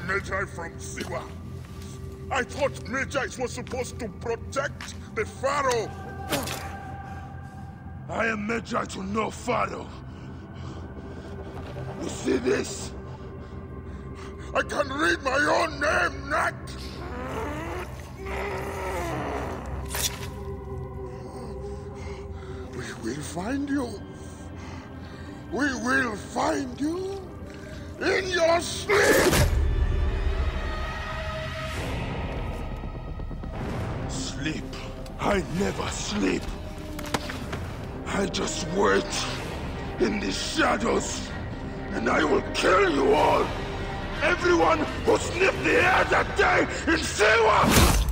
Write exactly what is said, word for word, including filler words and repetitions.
Magi from Siwa. I thought Magi was supposed to protect the Pharaoh. I am Magi to no Pharaoh. You see this? I can read my own name, Nat! We will find you. We will find you in your sleep! Sleep? I never sleep. I just wait in the shadows, and I will kill you all! Everyone who sniffed the air that day in Siwa!